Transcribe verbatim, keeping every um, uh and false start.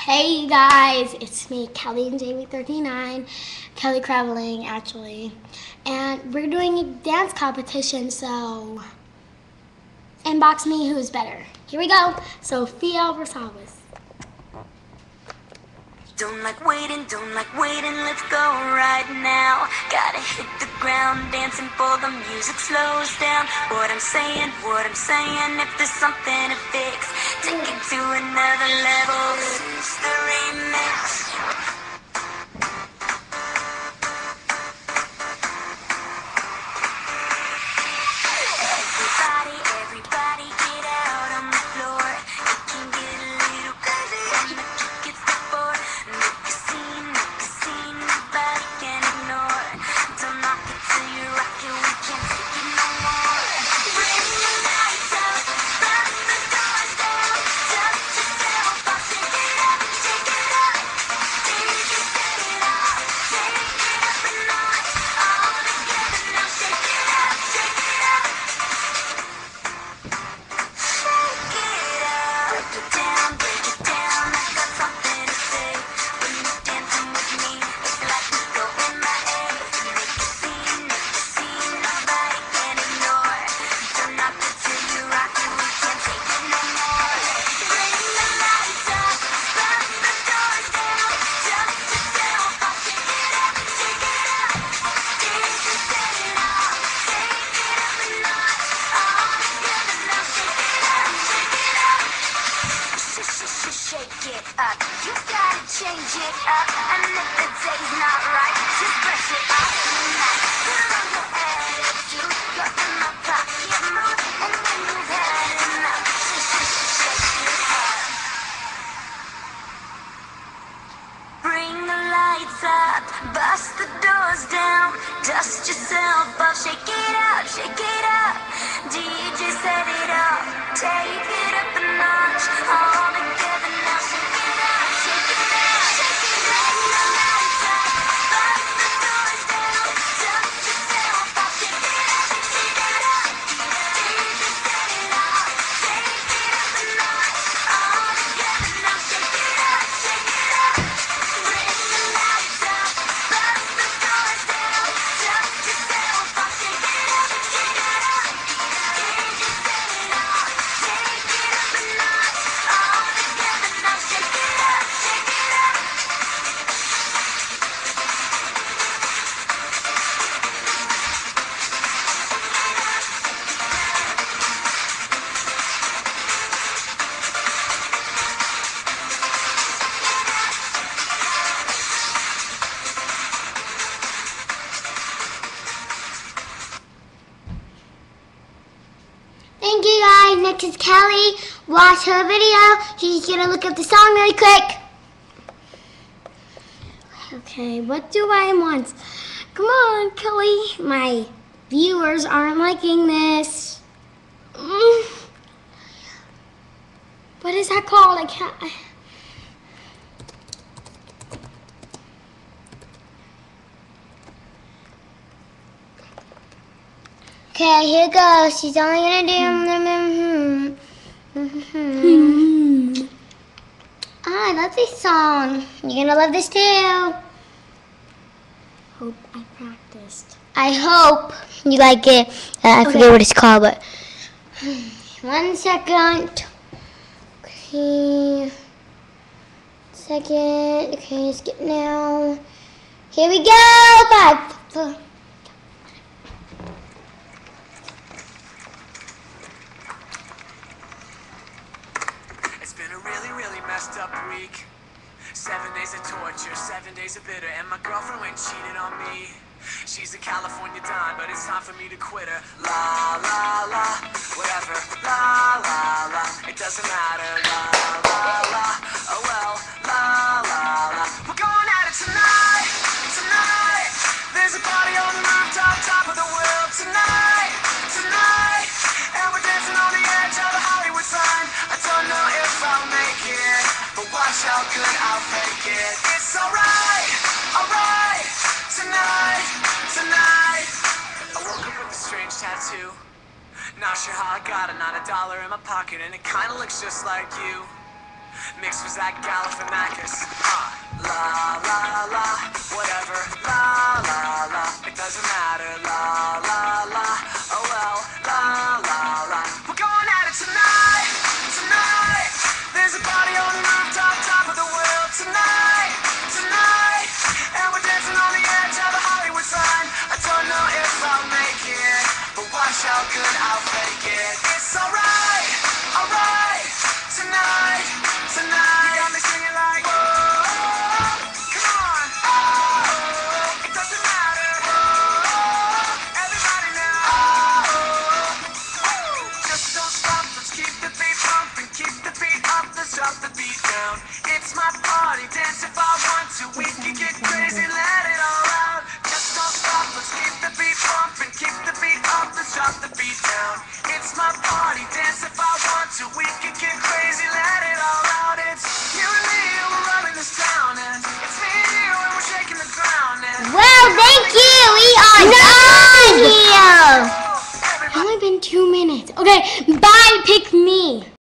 Hey guys, it's me, Kelly and Jamie thirty-nine, Kelly Craveling actually, and we're doing a dance competition, so inbox me who's better. Here we go, Sophia Rosales. Don't like waiting, don't like waiting, let's go right now. Gotta hit the ground, dancing for the music slows down. What I'm saying, what I'm saying, if there's something to fix, take it to another level. This is the remix. Everybody, everybody get out on the floor. It can get a little crazy when the kick gets the floor. Make a scene, make a scene, nobody can ignore. Don't knock it till you rock it, we can't take it no more. Bring the lights up, burn the doors down. Touch yourself, I'll shake it up, shake it up. D J set it off, take it up a notch. All together now, shake it up, shake it up. Break it down, break it down, I got something to say. When you're dancing with me, it's like we go in my head. Make a scene, make a scene, nobody can ignore. Don't knock it till you rock it, we can't take it no more. Bring the lights up, burn the doors down. Touch yourself, I'll shake it up, shake it up. D J set it off, take it up a notch. All together now, shake it up, shake it up. Shake it up, you gotta change it up. And if the day's not right, just brush it off tonight. Put on your attitude, you're in my pocket mood. And when you've had enough, shake it up. Bring the lights up, bust the doors down. Dust yourself up, shake it up, shake it up. D J set it up, take it up a notch. All together now, shake it up, shake it up, shake it. Bring the lights up, bust the doors down. Dust yourself up, shake it up, shake it up. D J set it up, take it up a notch. All together now, shake it up, shake it up. Bring the lights up, bust the doors down. Dust yourself up, shake it up, shake it up. D J set it up, take it up a notch. All together now, shake it up, shake it up. Thank you guys, next is Kelly. Watch her video, she's gonna look up the song really quick. Okay, what do I want? Come on, Kelly. My viewers aren't liking this. Mm. What is that called? I can't. I... Okay, here goes. She's only gonna do. Mm-hmm. Oh, I love this song. You're gonna love this too. Hope I practiced. I hope you like it. Uh, I okay. forget what it's called, but one second. Okay. Second. Okay, skip now. Here we go. Five. Four. It's been a really, really messed up week. Seven days of torture, seven days of bitter, and my girlfriend went cheated on me. She's a California dime, but it's time for me to quit her. La, la, la, whatever. La, la, la, it doesn't matter. La, la, la, oh well. La, la, la, we're going at it tonight, tonight. There's a party on the rooftop, top of the world tonight, tonight. And we're dancing on the edge of the Hollywood sign. I don't know if I'll make it, but watch how good I'll fake it. It's alright, alright, tonight, tonight. I woke up with a strange tattoo. Not sure how I got it, not a dollar in my pocket, and it kinda looks just like you. Mixed was that Galifianakis. Uh, la, la, la, whatever. La, la, la, it doesn't matter. La, la, la, oh well. La, la, la, we're going at it tonight, tonight. There's a party on the rooftop, top of the world tonight, tonight. And we're dancing on the edge of a Hollywood sign. I don't know if I'll make it, but watch how good I'll fake it. It's alright, alright, tonight, tonight. You got me singing like, whoa, come on, oh, it doesn't matter, whoa, everybody now, oh, whoa. Just don't stop, let's keep the beat pumping, keep the beat up, let's drop the beat down. It's my party, dance if I want to, we can get crazy, let it all out. Just don't stop, let's keep the beat pumping, keep the beat up, let's drop the beat down. It's my party, dance if I want to, we can get crazy, let it all out. It's you and me, and we're running this town, and it's me and you, and we're shaking the ground, and Well, thank you. We are done here. It's only been two minutes. Okay, bye. Pick me.